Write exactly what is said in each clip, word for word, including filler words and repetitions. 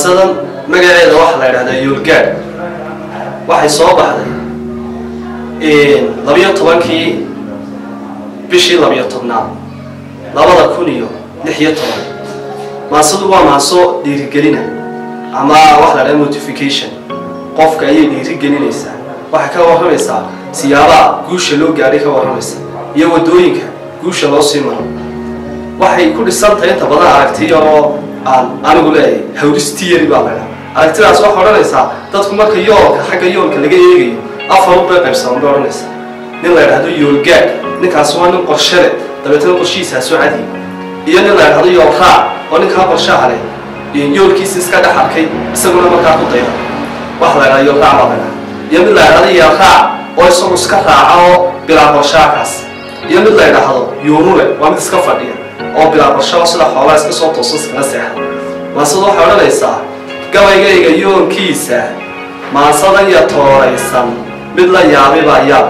maasadan magaceeda waxa la yiraahdaa yoolgaad waxay soo baxday ee labiyo tobankii bishii labiyo tobnaad labada kun iyo lix iyo toban maasadu waa maaso dhiirigelina ama wax la yiraahdo motivation qofka ay dhiirigelinaysaa waxa ka warramaysaa siyaabaha guusha loo gaaray ka warramaysaa iyo wadooyinka guusha loo sii maro waxay ku dhisan tahay inta badan aragtiyo aan anigu leeyahay hawristiyeeri baa laga aragtidaas waxa oranaysaa dadku marka yoolka xagga yoolka laga eegayo afar u qaybsan oranaysaa nin la yiraahdo yoolgaad ninkaas waa nin qorshe leh dabeetana qorshiisa soo cadi iyo nin la yiraahdo yoolraac oo ninka qorshaha leh yoolkiisa iska dhaxalkay isaguna markaa ku dayda wax la yiraahdo yoolraac baa laga iyo mid la yiraahdo yoolraac oo isagu iska raaca oo bilaa qorshahaas iyo mid la yiraahdo yoolule waa mid iska fadhiya oo bilaa qorshaha sida xoolaha iska soo toosan iska seexda maasadu waxa oranaysaa gabaygayga yoonkiisa maasada iyo tooraysan mid la yaabay baa yaab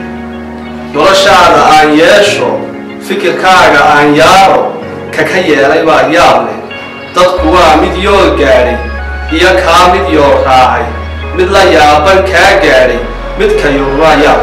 noloshaada aan yeesho fikirkaaga aan yaaro ka ka yeelay baa yaab leh dadku waa mid yool gaadhay iyo kaa mid yool raacay mid la yaaban kaa gaadhay mid ka yool waa yaab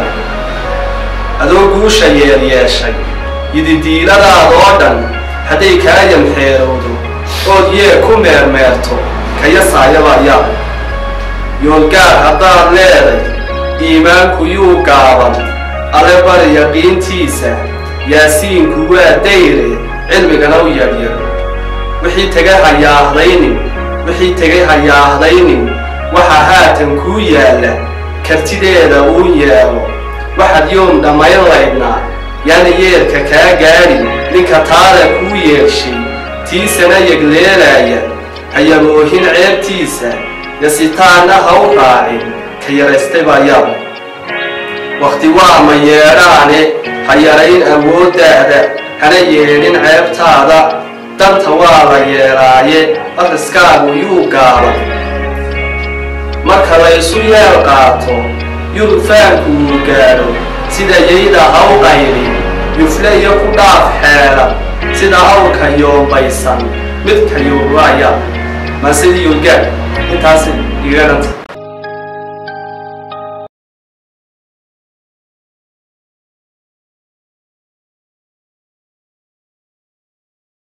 adoo guusha yeel yeeshay yididiiladaada oo dhan hadday kaa yamxeerowdo ood yee ku meermeerto kayasaaya baa yaab yoolgaad haddaad leeday iimaanku yuu gaaban alle bari yaqiintiisa yaasiinku waa dayre cilmigana u yaryar wixii tegay hayaahdaynin wixii tegay hayaahdaynin waxa haatan kuu yaalla kartideeda uu yeelo waxaad yoom dhammayn laydnaa yaana yeelka kaa gaadhin ninka taada kuu yeeshay tiisana yegleelaaya hayamoohin ceebtiisa yasitaana ha u raacin ka yaraystay baa yaab waqti waa ma yeedhaane ha yarayn awooddaada hana yeedhin ceebtaada danta waa la yeelaaye akhriskaagu yuu gaaban marka la isu yeel qaato yurub faanku uu gaadho sida yayda ha u qayrin yufle iyo ku dhaaf xeelan sida awrka yoombaysan midka yoorwaaya maasidii yoolgaad intaasi iga dhanta